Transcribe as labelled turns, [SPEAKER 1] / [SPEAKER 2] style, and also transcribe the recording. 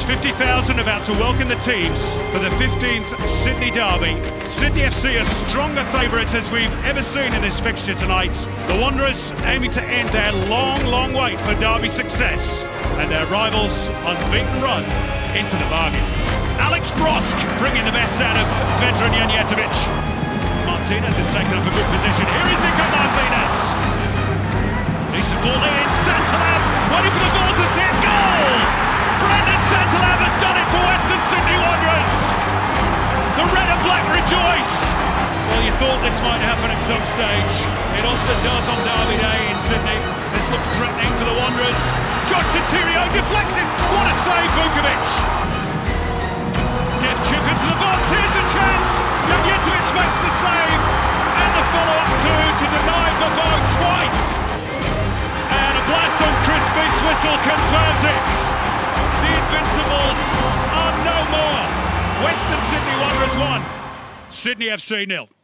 [SPEAKER 1] There's 50,000 about to welcome the teams for the 15th Sydney derby. Sydney FC are stronger favourites as we've ever seen in this fixture tonight. The Wanderers aiming to end their long wait for derby success, and their rivals unbeaten run into the bargain. Alex Brosk bringing the best out of veteran Janjetovic. Martinez has taken up a good position. Here is Nico Martinez. Decent ball in. Santalab waiting for the ball to sit. Goal! Brendan Santalab has done it for Western Sydney Wanderers. The red and black rejoice. Well, you thought this might happen at some stage. It often does on Derby Day in Sydney. This looks threatening for the Wanderers. Josh Sotirio deflected. What a save, Vukovic. Deft chip into the box. Here's the chance. Janjetovic makes the save. And the follow-up to deny Bobo twice. And a blast on Chris Beat's whistle confirms it. The Invincibles are no more. Western Sydney Wanderers 1, Sydney FC 0.